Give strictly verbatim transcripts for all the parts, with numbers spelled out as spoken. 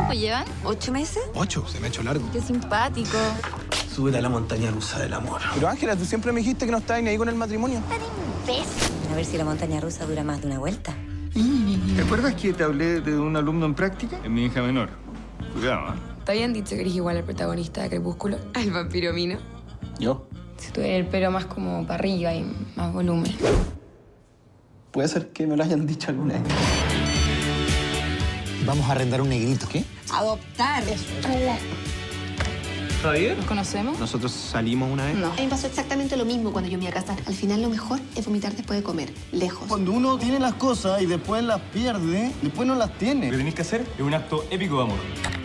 tiempo llevan? ¿Ocho meses? Ocho, se me ha hecho largo. Qué simpático. Súbete a la montaña rusa del amor. Pero Ángela, tú siempre me dijiste que no estabas ni ahí con el matrimonio. Tan imbécil. A ver si la montaña rusa dura más de una vuelta. ¿Te acuerdas que te hablé de un alumno en práctica? Es mi hija menor. Cuidado, ¿eh? ¿Te habían dicho que eres igual al protagonista de Crepúsculo? Al vampiro Mino. ¿Yo? Si tuviera el pelo más como para arriba y más volumen. Puede ser que me lo hayan dicho alguna vez. Vamos a arrendar un negrito, ¿qué? Adoptar. Hola. ¿Javier? ¿Nos conocemos? Nosotros salimos una vez. No. A mí me pasó exactamente lo mismo cuando yo me iba a casar. Al final lo mejor es vomitar después de comer, lejos. Cuando uno tiene las cosas y después las pierde, después no las Lo que tiene. tenéis que hacer es un acto épico de amor.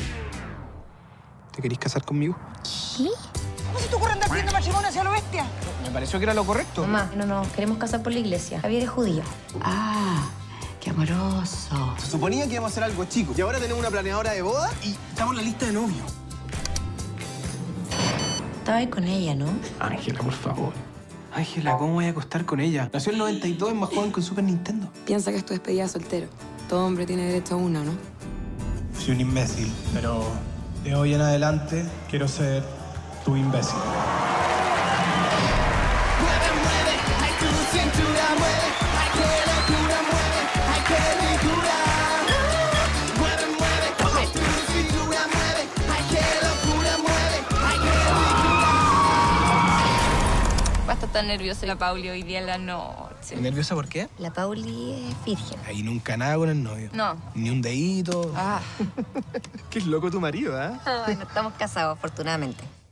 ¿Te querís casar conmigo? ¿Cómo se te ocurre andar pidiendo matrimonio hacia lo bestia? Me pareció que era lo correcto. Mamá, no nos queremos casar por la iglesia. Javier es judío. Ah, qué amoroso. Se suponía que íbamos a hacer algo chico. Y ahora tenemos una planeadora de boda y estamos en la lista de novios. Estaba ahí con ella, ¿no? Ángela, por favor. Ángela, ¿cómo voy a acostar con ella? Nació en el noventa y dos, es más joven que el Super Nintendo. Piensa que es tu despedida de soltero. Todo hombre tiene derecho a una, ¿no? Soy un imbécil, pero de hoy en adelante quiero ser tu imbécil. Va a estar tan nerviosa la Pauli hoy día en la noche. ¿Nerviosa por qué? La Pauli es virgen. Ahí nunca nada con el novio. No. Ni un dedito. Ah. Qué loco tu marido, ¿eh? Ay, no estamos casados, afortunadamente.